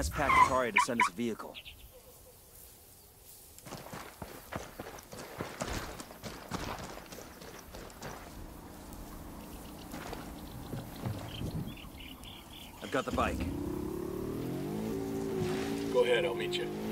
ask Pacatari to send us a vehicle. I've got the bike. Go ahead, I'll meet you.